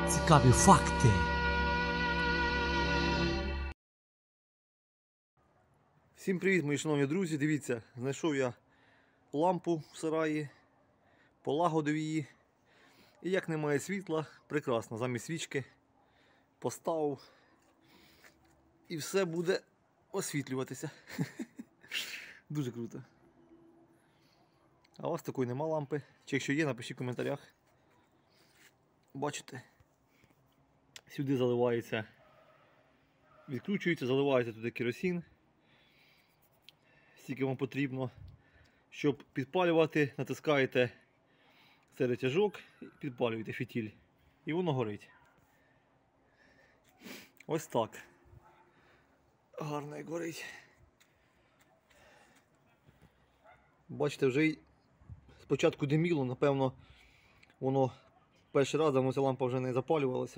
Цікаві факти. Всім привіт, мої шановні друзі. Дивіться, знайшов я лампу в сараї, полагодив її. І як немає світла, прекрасно, замість свічки поставив. І все буде освітлюватися. Дуже круто. А у вас такої нема лампи. Чи якщо є, напишіть в коментарях. Бачите? Сюди заливається, відкручується, заливається туди керосин. Скільки вам потрібно. Щоб підпалювати, натискаєте цей рычажок і підпалюєте фітіль. І воно горить. Ось так. Гарно як горить. Бачите, вже й спочатку диміло, напевно, воно перший раз, давно ця лампа вже не запалювалася.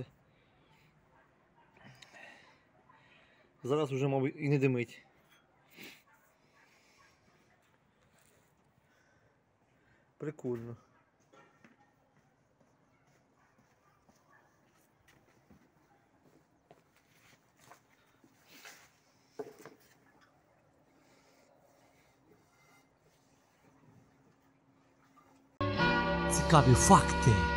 Зараз вже, мабуть, і не димить. Прикольно. Цікаві факти.